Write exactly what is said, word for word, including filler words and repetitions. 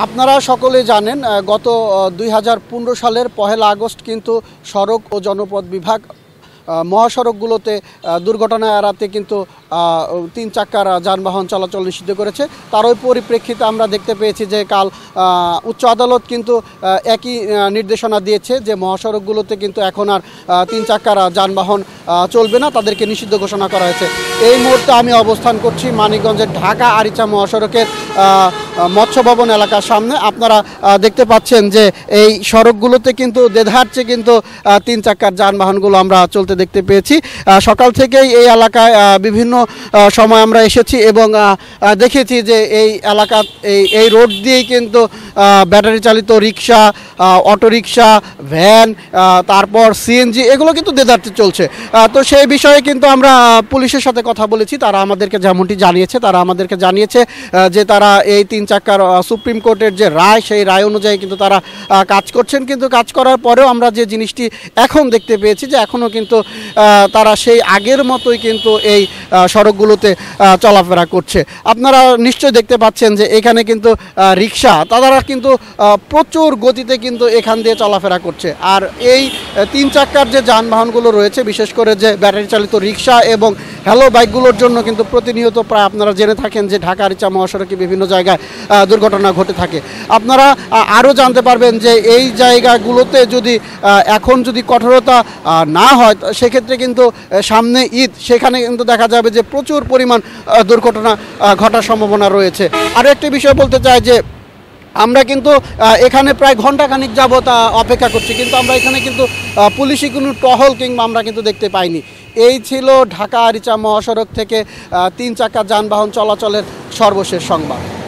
আপনারা সকলে জানেন গত দুই হাজার পনেরো সালের পহেলা আগস্ট কিন্তু সড়ক ও জনপথ বিভাগ মহাসড়কগুলোতে দুর্ঘটনা এড়াতে কিন্তু তিন চাক্কার যানবাহন চলাচল নিষিদ্ধ করেছে। তারই পরিপ্রেক্ষিতে আমরা দেখতে পেয়েছি যে কাল উচ্চ আদালত কিন্তু একই নির্দেশনা দিয়েছে যে মহাসড়কগুলোতে কিন্তু এখন আর তিন চাক্কার যানবাহন চলবে না, তাদেরকে নিষিদ্ধ ঘোষণা করা হয়েছে। এই মুহূর্তে আমি অবস্থান করছি মানিকগঞ্জের ঢাকা আরিচা মহাসড়কের মৎস্য ভবন এলাকার সামনে। আপনারা দেখতে পাচ্ছেন যে এই সড়কগুলোতে কিন্তু দেধারছে কিন্তু তিন চাক্কার যানবাহনগুলো আমরা চলতে দেখতে পেয়েছি। সকাল থেকেই এই এলাকায় বিভিন্ন সময় আমরা এসেছি এবং দেখেছি যে এই এলাকা এই এই রোড দিয়েই কিন্তু ব্যাটারি চালিত রিক্সা, অটোরিকশা, ভ্যান, তারপর সিএনজি এগুলো কিন্তু দেদারতে চলছে। তো সেই বিষয়ে কিন্তু আমরা পুলিশের সাথে কথা বলেছি, তারা আমাদেরকে যেমনটি জানিয়েছে তারা আমাদেরকে জানিয়েছে যে তারা এই তিন চাক্কার সুপ্রিম কোর্টের যে রায় সেই রায় অনুযায়ী কিন্তু তারা কাজ করছেন। কিন্তু কাজ করার পরেও আমরা যে জিনিসটি এখন দেখতে পেয়েছি যে এখনও কিন্তু তারা সেই আগের মতোই কিন্তু এই সড়কগুলোতে চলাফেরা করছে। আপনারা নিশ্চয়ই দেখতে পাচ্ছেন যে এখানে কিন্তু রিক্সা তারা কিন্তু প্রচুর গতিতে কিন্তু এখান দিয়ে চলাফেরা করছে। আর এই তিন চাক্কার যে যানবাহনগুলো রয়েছে, বিশেষ করে যে ব্যাটারি চালিত রিক্সা এবং হ্যালো বাইকগুলোর জন্য কিন্তু প্রতিনিয়ত প্রায় আপনারা জেনে থাকেন যে ঢাকা আরিচা মহাসড়কে বিভিন্ন জায়গায় দুর্ঘটনা ঘটে থাকে। আপনারা আরও জানতে পারবেন যে এই জায়গাগুলোতে যদি এখন যদি কঠোরতা না হয় সেক্ষেত্রে কিন্তু সামনে ঈদ, সেখানে কিন্তু দেখা যাবে যে প্রচুর পরিমাণ দুর্ঘটনা ঘটার সম্ভাবনা রয়েছে। আরও একটি বিষয় বলতে চাই যে আমরা কিন্তু এখানে প্রায় ঘণ্টাখানিক যাবত অপেক্ষা করছি, কিন্তু আমরা এখানে কিন্তু পুলিশি কোনো টহল কিংবা আমরা কিন্তু দেখতে পাইনি। এই ছিল ঢাকা আরিচা মহাসড়ক থেকে তিন চাকা যানবাহন চলাচলের সর্বশেষ সংবাদ।